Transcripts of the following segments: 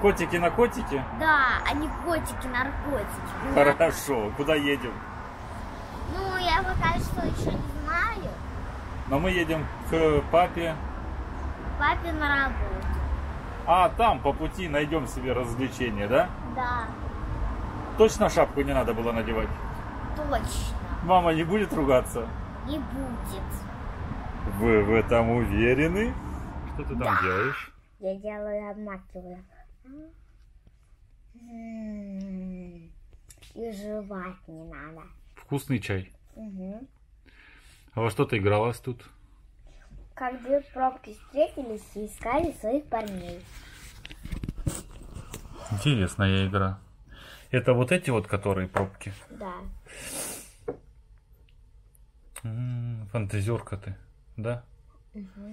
Котики на котики? Да, а не котики-наркотики. Хорошо. Куда едем? Ну, я пока что еще не знаю. Но мы едем к папе. Папе на работу. А там по пути найдем себе развлечение, да? Да, Точно шапку не надо было надевать? точно. Мама не будет ругаться? Не будет. Вы в этом уверены? Что ты там делаешь? Я делаю, обмакиваю. И жевать не надо. Вкусный чай. Угу. А во что ты игралась тут? Как две пробки встретились и искали своих парней. Интересная игра. Это вот эти вот, которые пробки? Да. Фантазерка ты, да? Угу.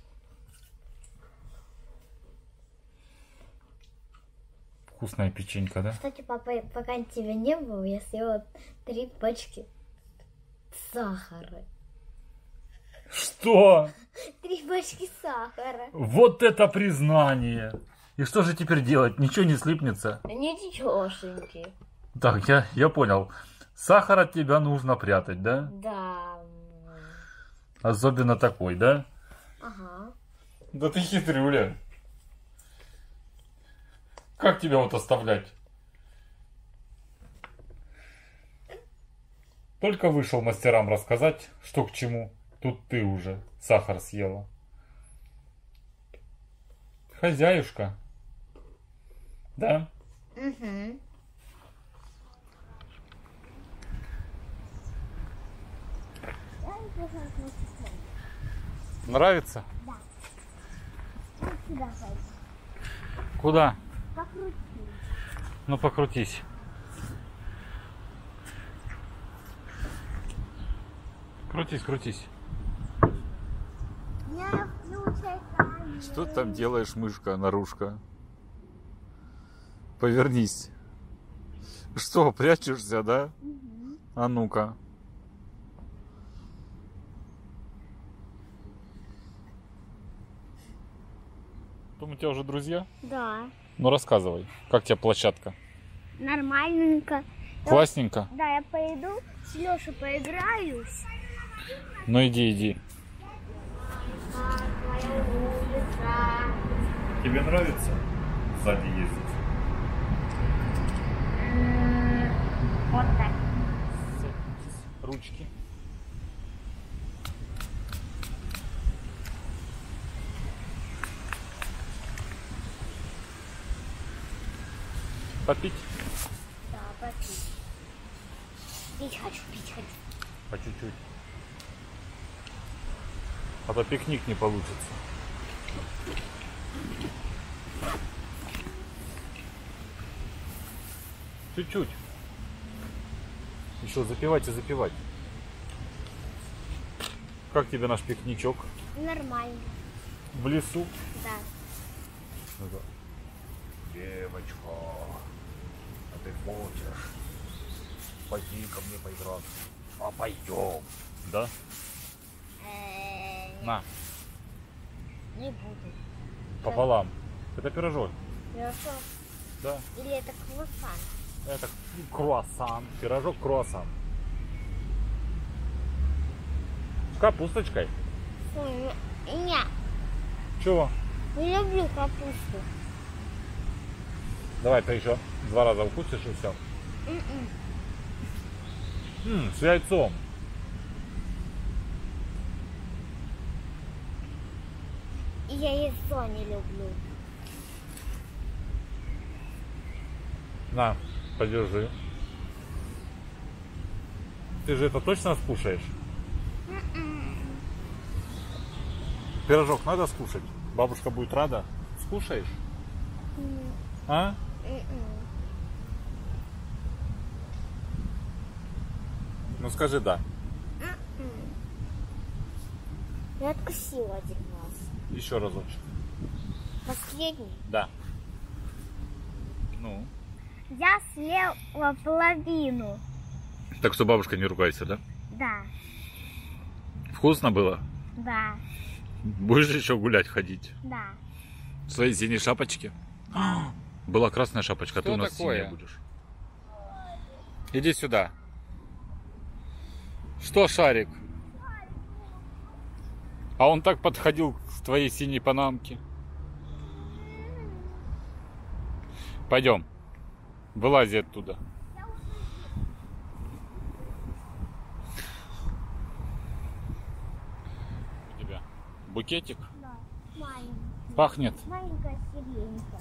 Вкусная печенька, да? Кстати, папа, пока тебя не было, я съела 3 пачки сахара. Что? 3 пачки сахара. Вот это признание! И что же теперь делать? Ничего не слипнется? Ничегошеньки. Так, я понял. Сахар от тебя нужно прятать, да? Да. Особенно такой, да? Ага. Да ты хитрюля. Как тебя вот оставлять? Только вышел мастерам рассказать, что к чему. Тут ты уже сахар съела. Хозяюшка. Да? Угу. Нравится? Да. Сюда пойду. Куда? Покрути. Ну покрутись. Крутись, крутись. Я включаю камеру. Что ты там делаешь, мышка, наружка? Повернись. Что, прячешься, да? Угу. А ну-ка. Там у тебя уже друзья? Да. Ну рассказывай, как тебе площадка? Нормальненько. Классненько? Да, я пойду с Лешей поиграюсь. Ну иди. Тебе нравится сзади ездить? Вот так. Ручки. Попить? Да, попить. Пить хочу. По чуть-чуть. А то пикник не получится. Чуть-чуть. Еще запивать. Как тебе наш пикничок? Нормально. В лесу? Да. Девочка, а ты хочешь пойти ко мне поиграться? А пойдем. Да? На, Не буду. пополам. Это пирожок. Хорошо. Да. Или это круассан? Это круассан. Пирожок круассан. С капусточкой. Нет, Чего? не люблю капусту. Давай ты еще 2 раза укусишь и все. С яйцом. И я яйцо не люблю. На, подержи. Ты же это точно скушаешь? Пирожок надо скушать? Бабушка будет рада. Скушаешь? А? Ну скажи да. Я откусила 1 раз. Еще разочек. Последний. Да. Ну. Я съела половину. Так что, бабушка, не ругайся, да? Да. Вкусно было? Да. Будешь еще гулять ходить? Да. В своей синей шапочке? Была красная шапочка, Что ты у нас такое? синяя будешь. Иди сюда. Что, Шарик? А он так подходил к твоей синей панамке. Пойдем. Вылази оттуда. У тебя букетик? Да, маленькая. Пахнет. Маленькая сиренька.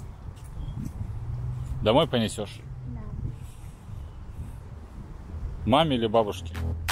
Домой понесешь? Да. Маме или бабушке?